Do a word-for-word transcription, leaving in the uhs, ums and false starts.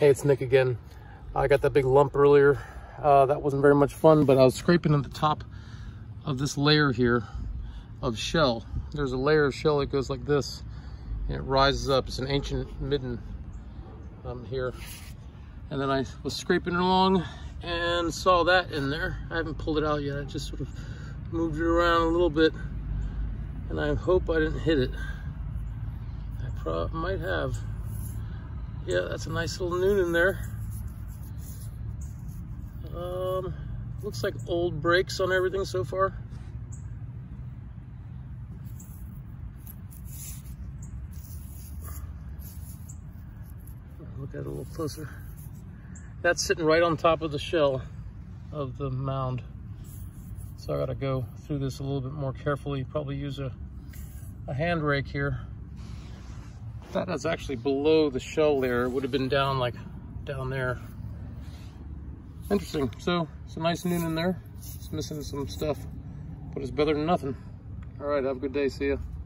Hey, it's Nick again. I got that big lump earlier. Uh, that wasn't very much fun, but I was scraping at the top of this layer here of shell. There's a layer of shell that goes like this, and it rises up. It's an ancient midden um, here. And then I was scraping along and saw that in there. I haven't pulled it out yet. I just sort of moved it around a little bit, and I hope I didn't hit it. I probably might have. Yeah, that's a nice little noon in there. Um, looks like old brakes on everything so far. Look at it a little closer. That's sitting right on top of the shell of the mound. So I gotta go through this a little bit more carefully, probably use a, a hand rake here. That is actually below the shell layer. It would have been down like down there. Interesting. So it's a nice noon in there. It's missing some stuff, but it's better than nothing. All right, have a good day. See ya.